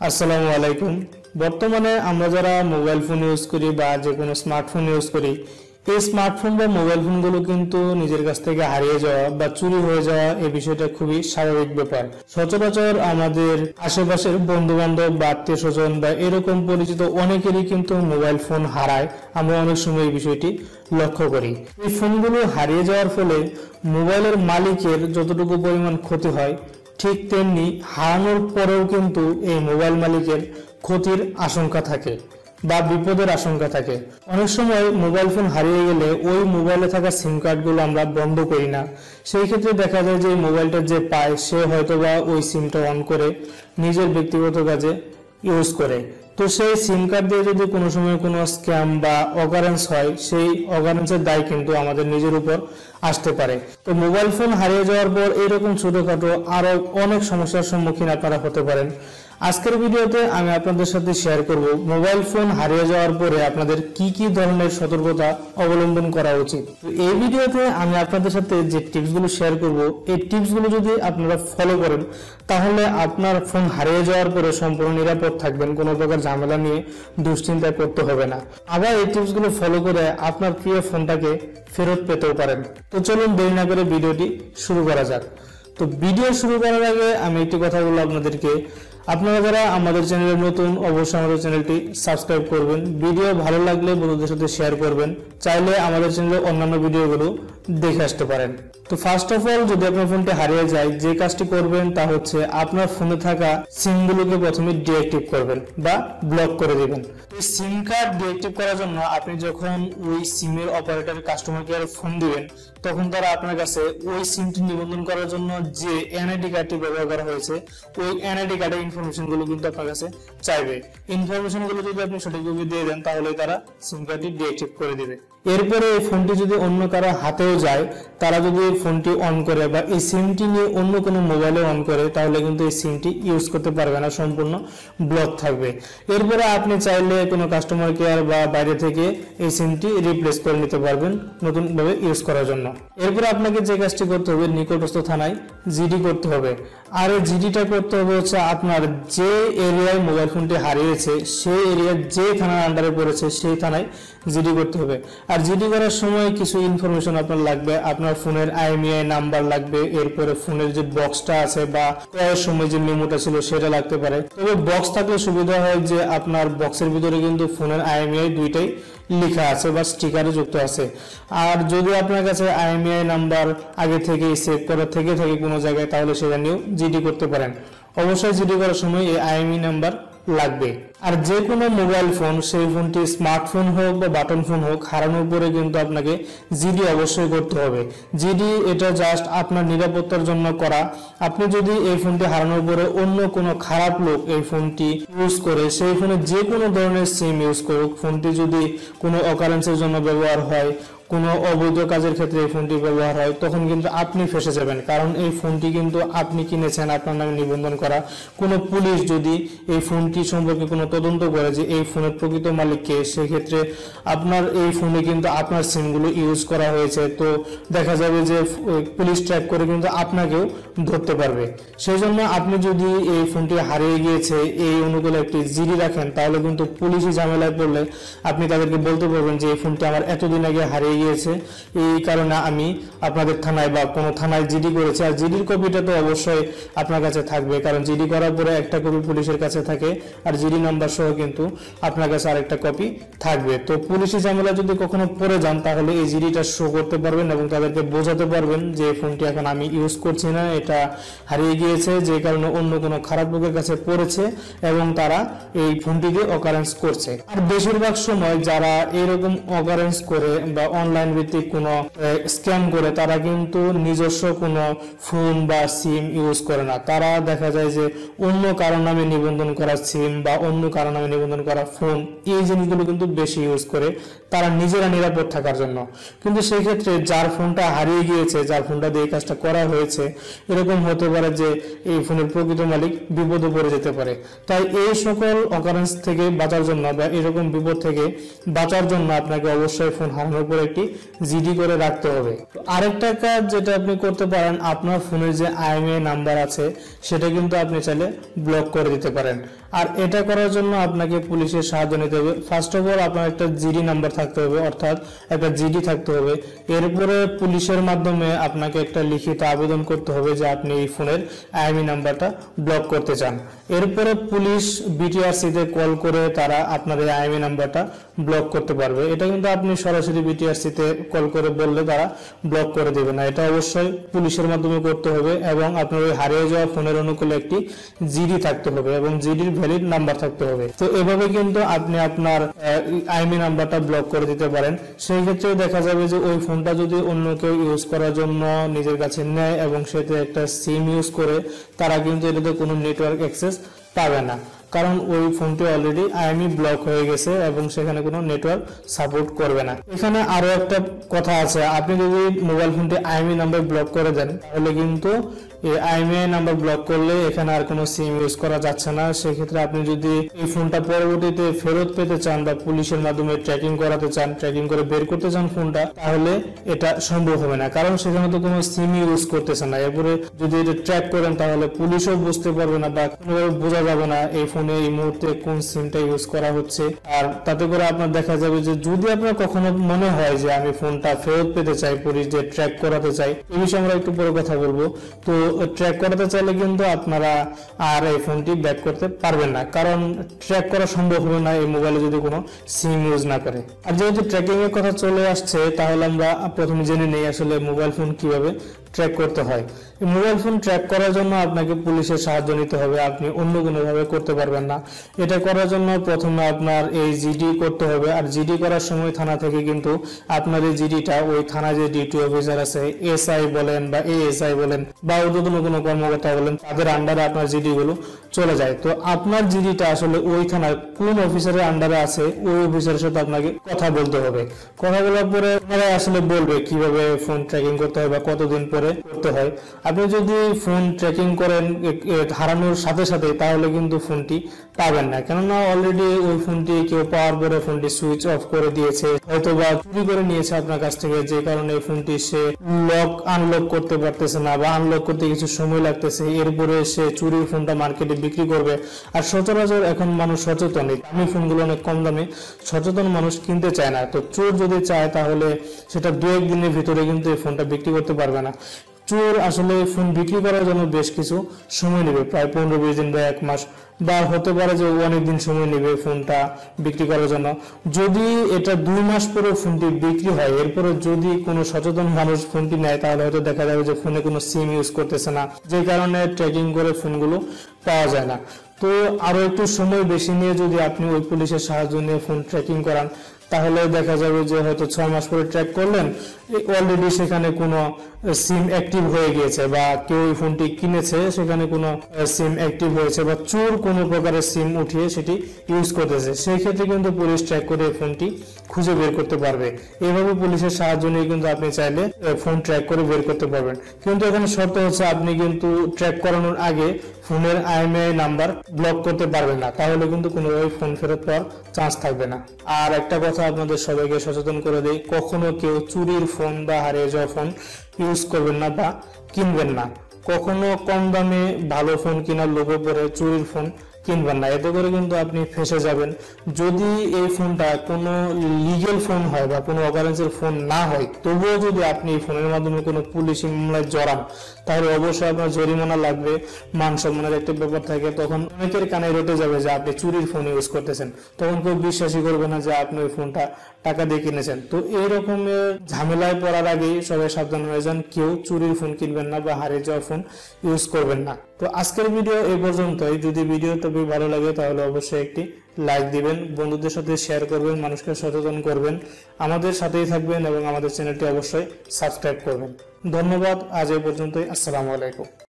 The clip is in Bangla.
আসসালামু আলাইকুম। বর্তমানে আমরা যারা মোবাইল ফোন ইউজ করি বা যে কোনো স্মার্টফোন ইউজ করি, এই স্মার্টফোন বা মোবাইল ফোনগুলো কিন্তু নিজের কাছ থেকে হারিয়ে যাওয়া বা চুরি হয়ে যাওয়া এই বিষয়টা খুবই স্বাভাবিক ব্যাপার। সচরাচর আমাদের আশেপাশের বন্ধু বান্ধব বা আত্মীয় স্বজন বা এরকম পরিচিত অনেকেরই কিন্তু মোবাইল ফোন হারায়। আমরা অনেক সময় এই বিষয়টি লক্ষ্য করি। এই ফোনগুলো হারিয়ে যাওয়ার ফলে মোবাইলের মালিকের যতটুকু পরিমাণ ক্ষতি হয়, ঠিক তেমনি হারানোর পরেও কিন্তু এই মোবাইল মালিকের ক্ষতির আশঙ্কা থাকে বা বিপদের আশঙ্কা থাকে। অনেক সময় মোবাইল ফোন হারিয়ে গেলে ওই মোবাইলে থাকা সিম কার্ডগুলো আমরা বন্ধ করি না। সেই ক্ষেত্রে দেখা যায় যে মোবাইলটা যে পায় সে হয়তোবা ওই সিমটা অন করে নিজের ব্যক্তিগত কাজে ইউজ করে। তো সেই সিম কার্ড দিয়ে যদি কোনো সময় কোনো স্ক্যাম বা অকারেন্স হয়, সেই অকারেন্সের দায় কিন্তু আমাদের নিজের উপর আসতে পারে। তো মোবাইল ফোন হারিয়ে যাওয়ার পর এরকম ছোটখাটো আরো অনেক সমস্যার সম্মুখীন আপনারা হতে পারেন। আজকের ভিডিওতে আমি আপনাদের সাথে শেয়ার করব মোবাইল ফোন হারিয়ে যাওয়ার পরে আপনাদের কি কি ধরনের সতর্কতা অবলম্বন করা উচিত। তো এই ভিডিওতে আমি আপনাদের সাথে যে টিপসগুলো শেয়ার করব, এই টিপসগুলো যদি আপনারা ফলো করেন তাহলে আপনার ফোন হারিয়ে যাওয়ার পরে সম্পূর্ণ নিরাপদ থাকবেন, কোনো প্রকার ঝামেলা নিয়ে দুশ্চিন্তায় পড়তে হবে না। আবার এই টিপসগুলো ফলো করে আপনার প্রিয় ফোনটাকে ফেরত পেতেও পারেন। তো চলুন দেরি না করে ভিডিওটি শুরু করা যাক। তো ভিডিও শুরু করার আগে আমি একটি কথা বলবো আপনাদেরকে, আপনারা যারা আমাদের চ্যানেলে নতুন অবশ্যই আমাদের চ্যানেলটি সাবস্ক্রাইব করবেন। ভিডিও ভালো লাগলে বন্ধুদের সাথে শেয়ার করবেন। চাইলে আমাদের চ্যানেলে অন্যান্য ভিডিওগুলো দেখে আসতে পারেন। তো ফার্স্ট অফ অল, যদি আপনার ফোনটি হারিয়ে যায়, যে কাজটি করবেন তা হচ্ছে আপনার ফোনে থাকা সিমগুলোকে প্রথমে ডিঅ্যাক্টিভ করবেন বা ব্লক করে দিবেন। এই সিম কার্ড ডিঅ্যাক্টিভ করার জন্য আপনি যখন ওই সিমের অপারেটর কাস্টমার কেয়ারে ফোন দিবেন, তখন তারা আপনার কাছে ওই সিমটি নিবন্ধন করার জন্য যে এনআইডি কার্ডটি ব্যবহার করা হয়েছে, ওই এনআইডি কার্ডের ইনফরমেশন গুলো কিন্তু আপনার কাছে চাইবে। ইনফরমেশন গুলো যদি আপনি সঠিকভাবে দিয়ে দেন তাহলে তারা সিম কার্ডটি ডিঅ্যাক্টিভ করে দিবে। এরপরে এই ফোনটি যদি অন্য কারো হাতেও যায়, তারা যদি এই ফোনটি অন করে বা এই সিমটি নিয়ে অন্য কোনো মোবাইলে অন করে, তাহলে কিন্তু এই সিমটি ইউজ করতে পারবে না, সম্পূর্ণ ব্লক থাকবে। এরপরে আপনি চাইলে কোনো কাস্টমার কেয়ার বা বাইরে থেকে এই সিমটি রিপ্লেস করে নিতে পারবেন নতুন ভাবে ইউজ করার জন্য। এরপরে আপনাকে যে কাজটি করতে হবে, নিকটস্থ থানায় জিডি করতে হবে। আর এই জিডিটা করতে হবে হচ্ছে আপনার যে এরিয়ায় মোবাইল ফোনটি হারিয়েছে সেই এরিয়ার যে থানার আন্ডারে পড়েছে সেই থানায় জিডি করতে হবে। আর জিডি করার সময় কিছু ইনফরমেশন আপনার লাগবে, আপনার ফোনের আইএমইআই নাম্বার লাগবে, এরপরে ফোনের যে বক্সটা আছে বা ক্রয়ের সময় যে মেমোটা ছিল সেটা লাগতে পারে। তবে বক্স থাকলে সুবিধা হয় যে আপনার বক্সের ভিতরে কিন্তু ফোনের আইএমইআই দুইটাই লেখা আছে বা স্টিকারে যুক্ত আছে। আর যদি আপনার কাছে আইএমইআই নাম্বার আগে থেকে সেভ করা থেকে থাকে কোনো জায়গায়, তাহলে সেটা নিয়েও জিডি করতে পারেন। অবশ্যই জিডি করার সময় এই আইএমইআই নাম্বার লাগবে। আর যে কোনো মোবাইল ফোন, সেই ফোনটি স্মার্টফোন হোক বা বাটন ফোন হোক, হারানোর পরে কিন্তু আপনাকে জিডি অবশ্যই করতে হবে। জিডি এটা জাস্ট আপনার নিরাপত্তার জন্য করা। আপনি যদি এই ফোনটি হারানোর পরে অন্য কোনো খারাপ লোক এই ফোনটি ইউজ করে, সেই ফোনে যে কোনো ধরনের সিম ইউজ করুক, ফোনটি যদি কোনো অকারেন্সের জন্য ব্যবহার হয়, কোনো অবৈধ কাজের ক্ষেত্রে এই ফোনটি ব্যবহার হয়, তখন কিন্তু আপনি ফেসে যাবেন। কারণ এই ফোনটি কিন্তু আপনি কিনেছেন, আপনার নামে নিবন্ধন করা। কোনো পুলিশ যদি এই ফোনটি সম্পর্কে কোনো তদন্ত করে যে এই ফোনের প্রকৃত মালিক কে, সেক্ষেত্রে আপনার এই ফোনে কিন্তু আপনার সিমগুলো ইউজ করা হয়েছে, তো দেখা যাবে যে পুলিশ ট্র্যাক করে কিন্তু আপনাকেও ধরতে পারবে। সেই জন্য আপনি যদি এই ফোনটি হারিয়ে গিয়েছে এই অনুকূলে একটি জিডি রাখেন, তাহলে কিন্তু পুলিশি ঝামেলায় পড়লে আপনি তাদেরকে বলতে পারবেন যে এই ফোনটি আমার এতদিন আগে হারিয়ে গিয়েছে, এই কারণে আমি আপনাদের থানায় বা কোনো থানায় জিডি করেছি। আর জিডির কপিটা তো অবশ্যই আপনার কাছে থাকবে, কারণ জিডি করার পরে একটা কপি পুলিশের কাছে থাকে আর জিডি নাম্বার সহ কিন্তু আপনার কাছে আরেকটা কপি থাকবে। তো পুলিশি ঝামেলা যদি কখনো পড়ে যান, তাহলে এই জিডিটা শো করতে পারবেন এবং তাদেরকে বোঝাতে পারবেন যে এই ফোনটি এখন আমি ইউজ করছি না, এটা হারিয়ে গিয়েছে, যে কারণে অন্য কোনো খারাপ লোকের কাছে পড়েছে এবং তারা এই ফোনটিকে অকারেন্স করছে। আর বেশিরভাগ সময় যারা এরকম অকারেন্স করে বা অনলাইন ভিত্তিক কোনো স্ক্যাম করে, তারা কিন্তু নিজস্ব কোনো ফোন বা সিম ইউজ করে না। তারা দেখা যায় যে অন্য কারো নামে নিবন্ধন করা সিম বা অন্য কারো নামে নিবন্ধন করা ফোন, এই জিনিসগুলো কিন্তু বেশি ইউজ করে তারা নিজেরা নিরাপদ থাকার জন্য। কিন্তু সেই ক্ষেত্রে যার ফোনটা হারিয়ে গিয়েছে, যার ফোনটা দিয়ে কাজটা করা হয়েছে, এরকম হতে পারে যে এই ফোনের প্রকৃত মালিক বিপদে পড়ে যেতে পারে। তাই এই সকল অকারেন্স থেকে বাঁচার জন্য বা এরকম বিপদ থেকে বাঁচার জন্য আপনাকে অবশ্যই ফোন হারানোর পরে একটি জিডি করে রাখতে হবে। আরেকটা কাজ যেটা আপনি করতে পারেন, আপনার ফোনের যে IMEI নাম্বার আছে সেটা কিন্তু আপনি চাইলে ব্লক করে দিতে পারেন। আর এটা করার জন্য আপনাকে পুলিশের সাহায্য নিতে হবে। ফার্স্ট অফ অল আপনার একটা জিডি নাম্বার থাকতে হবে, অর্থাৎ একটা জিডি থাকতে হবে। এরপরে পুলিশের মাধ্যমে আপনাকে একটা লিখিত আবেদন করতে হবে যে আপনি এই ফোনের IMEI নাম্বারটা ব্লক করতে চান। এরপরে পুলিশ BTRC-তে কল করে তারা আপনার এই IMEI নাম্বারটা ব্লক করতে পারবে। এটা কিন্তু আপনি সরাসরি BTRC-তে কল করে বললে তারা ব্লক করে দেবে না, এটা অবশ্যই পুলিশের মাধ্যমে করতে হবে। এবং আপনার ওই হারিয়ে যাওয়া ফোনের অনুকূলে একটি জিডি থাকতে হবে এবং জিডির ভ্যালিড নাম্বার থাকতে হবে। তো এভাবে কিন্তু আপনি আপনার IMEI নাম্বারটা ব্লক করে দিতে পারেন। সেই ক্ষেত্রেও দেখা যাবে যে ওই ফোনটা যদি অন্য কেউ ইউজ করার জন্য নিজের কাছে নেয় এবং সেটা একটা সিম ইউজ করে, তারা কিন্তু এটাতে কোনো নেটওয়ার্ক অ্যাক্সেস পাবে না, কারণ ওই ফোনটি অলরেডি IMEI ব্লক হয়ে গেছে এবং সেখানে কোনো নেটওয়ার্ক সাপোর্ট করবে না। এখানে আরো একটা কথা আছে, আপনি যদি মোবাইল ফোনটি IMEI নাম্বার ব্লক করে দেন তাহলে কিন্তু এই IMEI নাম্বার ব্লক করলে এখানে আর কোনো সিম ইউজ করা যাচ্ছে না। সেক্ষেত্রে আপনি যদি এই ফোনটা পরবর্তীতে ফেরত পেতে চান বা পুলিশের মাধ্যমে ট্র্যাকিং করাতে চান, ট্র্যাকিং করে বের করতে চান ফোনটা, তাহলে এটা সম্ভব হবে না, কারণ সেখানে তো কোনো সিম ইউজ করতেছে না। এরপরে যদি এটা ট্র্যাক করেন তাহলে পুলিশও বুঝতে পারবে না বা কোনোভাবে বোঝা যাবে না এই ফোনে এই মুহূর্তে কোন সিমটা ইউজ করা হচ্ছে। আর তাতে করে আপনার দেখা যাবে যে যদি আপনার কখনো মনে হয় যে আমি ফোনটা ফেরত পেতে চাই, পুলিশ যে ট্র্যাক করাতে চাই, এই বিষয়ে আমরা একটু পরে কথা বলবো। তো ট্র্যাক করাতে চাইলে কিন্তু আপনারা আর এই ফোনটি ব্যাক করতে পারবেন না, কারণ ট্র্যাক করা সম্ভব হবে না এই মোবাইলে যদি কোনো সিম ইউজ না করে। আর যেহেতু ট্র্যাকিং এর কথা চলে আসছে, তাহলে আমরা প্রথমে জেনে নেই আসলে মোবাইল ফোন কিভাবে ট্র্যাক করতে হয়। মোবাইল ফোন ট্র্যাক করার জন্য আপনাকে পুলিশের সাহায্য নিতে হবে, আপনি অন্য কোনোভাবে করতে পারবেন না। এটা করার জন্য প্রথমে আপনার এই জিডি করতে হবে। আর জিডি করার সময় থানা থেকে কিন্তু আপনার এই জিডিটা ওই থানায় যে ডিউটি অফিসার আছে, SI বলেন বা ASI বলেন বা ঊর্ধ্বতন কোনো কর্মকর্তা বলেন, তাদের আন্ডারে আপনার জিডি গুলো চলে যায়। তো আপনার জিডিটা আসলে ওই থানার কোন অফিসারের আন্ডারে আছে ওই অফিসারের সাথে আপনাকে কথা বলতে হবে। কথা বলার পরে ওনারা আসলে বলবে কিভাবে ফোন ট্র্যাকিং করতে হয় বা কতদিন পরে করতে হয়। আপনি যদি ফোন ট্র্যাকিং করেন হারানোর সাথে সাথে তাহলে কিন্তু ফোনটি পাবেন না, কেননা অলরেডি ওই ফোনটি কেউ পাওয়ার পরে ফোনটি সুইচ অফ করে দিয়েছে, হয়তো বা চুরি করে নিয়েছে আপনার কাছ থেকে, যে কারণে এই ফোনটি সে লক আনলক করতে পারতেছে না বা আনলক করতে কিছু সময় লাগতেছে। এরপরে সে চুরির ফোনটা মার্কেটে বিক্রি করবে। আর সচরাচর এখন মানুষ সচেতন, দামি ফোনগুলো অনেক কম দামে, সচেতন মানুষ কিনতে চায় না। তো চোর যদি চায় তাহলে সেটা 2-1 দিনের ভিতরে কিন্তু এই ফোনটা বিক্রি করতে পারবে না। চোর আসলে ফোন বিক্রি করার জন্য বেশ কিছু সময় নেবে, প্রায় 15-20 দিন বা 1 মাস, বা হতে পারে যে অনেক দিন সময় নেবে ফোনটা বিক্রি করার জন্য। যদি এটা 2 মাস পরে ফোনটি বিক্রি হয়, এরপরে যদি কোনো সচেতন মানুষ ফোনটি নেয়, তাহলে হয়তো দেখা যাবে যে ফোনে কোনো সিম ইউজ করতেছে না, যে কারণে ট্র্যাকিং করে ফোনগুলো পাওয়া যায় না। তো আরো একটু সময় বেশি নিয়ে যদি আপনি ওই পুলিশের সাহায্য নিয়ে ফোন ট্র্যাকিং করান, তাহলে দেখা যাবে যে হয়তো 6 মাস পরে ট্র্যাক করলেন, অলরেডি সেখানে কোনো সিম অ্যাক্টিভ হয়ে গিয়েছে বা কেউ ওই ফোনটি কিনেছে, সেখানে কোনো সিম অ্যাক্টিভ হয়েছে বা চোর কোনো প্রকারের সিম উঠিয়ে সেটি ইউজ করতেছে। সেই ক্ষেত্রে কিন্তু পুলিশ ট্র্যাক করে ফোনটি খুঁজে বের করতে পারবে। এইভাবে পুলিশের সাহায্য নিয়ে কিন্তু আপনি চাইলে ফোন ট্র্যাক করে বের করতে পারবেন। কিন্তু এখানে শর্ত হচ্ছে আপনি কিন্তু ট্র্যাক করানোর আগে ফোনের IMEI নাম্বার ব্লক করতে পারবেন না, তাহলে কিন্তু কোনোভাবে ফোন ফেরত পাওয়ার চান্স থাকবে না। আর একটা কথা আপনাদের সবাইকে সচেতন করে দেই, কখনো কেউ চুরির ফোন বা হারিয়ে যাওয়া ফোন ইউজ করবেন না বা কিনবেন না। কখনো কম দামে ভালো ফোন কেনার লোভে পড়ে চুরির ফোন কিনবেন না, এতে করে কিন্তু আপনি ফেঁসে যাবেন। যদি এই ফোনটা কোনো লিগেল ফোন হয় বা কোনো অকারেন্সের ফোন না হয়, তবুও যদি আপনি এই ফোনের মাধ্যমে কোনো পুলিশি মামলায় জড়ান, তাহলে অবশ্যই আপনার জরিমানা লাগবে, মান সম্মানের একটা ব্যাপার থাকে। তখন অনেকের কানে রটে যাবে যে আপনি চুরির ফোন ইউজ করতেছেন, তখন কেউ বিশ্বাসই করবে না যে আপনি ওই ফোনটা টাকা দিয়ে কিনেছেন। তো এই রকমের ঝামেলায় পড়ার আগেই সবাই সাবধান হয়ে যান, কেউ চুরির ফোন কিনবেন না বা হারিয়ে যাওয়া ফোন ইউজ করবেন না। তো আজকের ভিডিও এই পর্যন্তই। যদি ভিডিওটা ভালো লাগে তাহলে অবশ্যই একটি লাইক দিবেন, বন্ধুদের সাথে শেয়ার করবেন, মানুষকে সচেতন করবেন, আমাদের সাথেই থাকবেন এবং আমাদের চ্যানেলটি অবশ্যই সাবস্ক্রাইব করবেন। ধন্যবাদ। আজ এই পর্যন্তই। আসসালামু আলাইকুম।